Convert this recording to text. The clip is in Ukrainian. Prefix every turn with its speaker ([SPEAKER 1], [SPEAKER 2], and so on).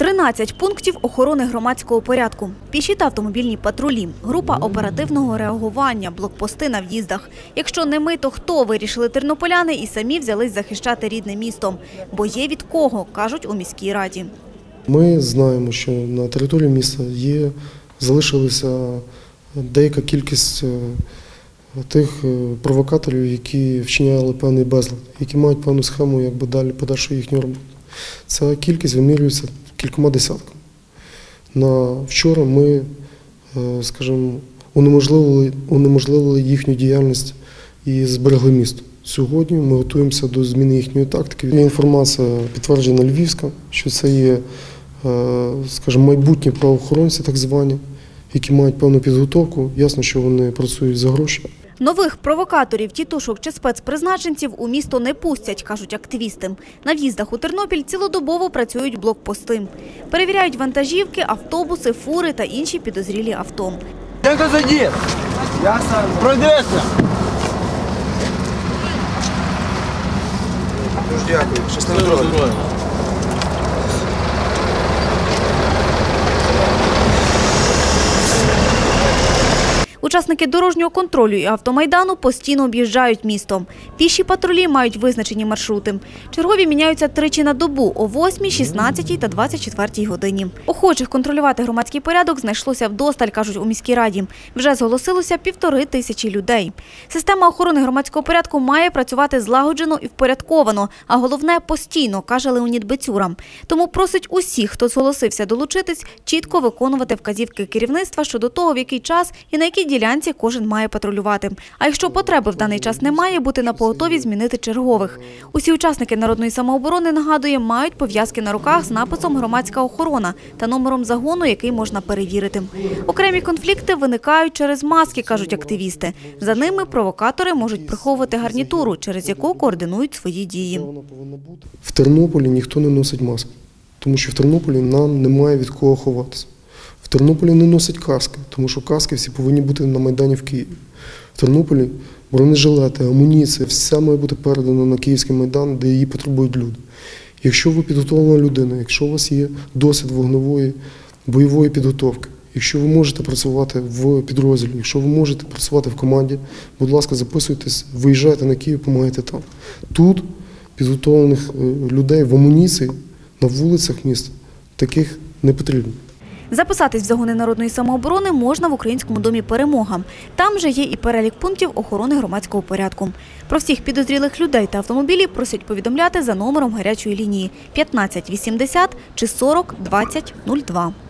[SPEAKER 1] 13 пунктів охорони громадського порядку, піші та автомобільні патрулі, група оперативного реагування, блокпости на в'їздах. Якщо не ми, то хто, вирішили тернополяни і самі взялись захищати рідне місто. Бо є від кого, кажуть у міській раді.
[SPEAKER 2] Ми знаємо, що на території міста залишилася деяка кількість тих провокаторів, які вчиняли певний безлад, які мають певну схему далі подальшої їхньої роботи. Ця кількість вимірюється кількома десятками. Вчора ми, скажімо, унеможливили їхню діяльність і зберегли місто. Сьогодні ми готуємося до зміни їхньої тактики. Є інформація, підтверджена львівська, що це є, скажімо, майбутні правоохоронці так звані, які мають певну підготовку. Ясно, що вони працюють за гроші.
[SPEAKER 1] Нових провокаторів, тітушок чи спецпризначенців у місто не пустять, кажуть активісти. На в'їздах у Тернопіль цілодобово працюють блокпости. Перевіряють вантажівки, автобуси, фури та інші підозрілі авто.
[SPEAKER 3] Де хто задів? Я сам. Пройдеться.
[SPEAKER 2] Дуже дякую. Щасливо здоров'я.
[SPEAKER 1] Учасники дорожнього контролю і автомайдану постійно об'їжджають місто. Піші патрулі мають визначені маршрути. Чергові міняються тричі на добу – о 8, 16 та 24 годині. Охочих контролювати громадський порядок знайшлося вдосталь, кажуть у міській раді. Вже зголосилося 1500 людей. Система охорони громадського порядку має працювати злагоджено і впорядковано, а головне – постійно, каже Леонід Бецюра. Тому просить усіх, хто зголосився долучитись, чітко виконувати вказівки керівництва щодо того, в який час і на якій ділянці кожен має патрулювати. А якщо потреби в даний час немає, бути напоготові змінити чергових. Усі учасники народної самооборони, нагадує, мають пов'язки на руках з написом «Громадська охорона» та номером загону, який можна перевірити. Окремі конфлікти виникають через маски, кажуть активісти. За ними провокатори можуть приховувати гарнітуру, через яку координують свої дії.
[SPEAKER 2] В Тернополі ніхто не носить маски, тому що в Тернополі нам немає від кого ховатися. В Тернополі не носять каски, тому що каски всі повинні бути на Майдані в Києві. В Тернополі бронежилети, амуніція, все має бути передано на Київський Майдан, де її потребують люди. Якщо ви підготовлена людина, якщо у вас є досвід вогневої, бойової підготовки, якщо ви можете працювати в підрозділі, якщо ви можете працювати в команді, будь ласка, записуйтесь, виїжджайте на Київ, допомагайте там. Тут підготовлених людей в амуніції на вулицях міста таких не потрібно.
[SPEAKER 1] Записатись в загони народної самооборони можна в Українському домі «Перемога». Там же є і перелік пунктів охорони громадського порядку. Про всіх підозрілих людей та автомобілі просять повідомляти за номером гарячої лінії 1580 чи 40 20 02.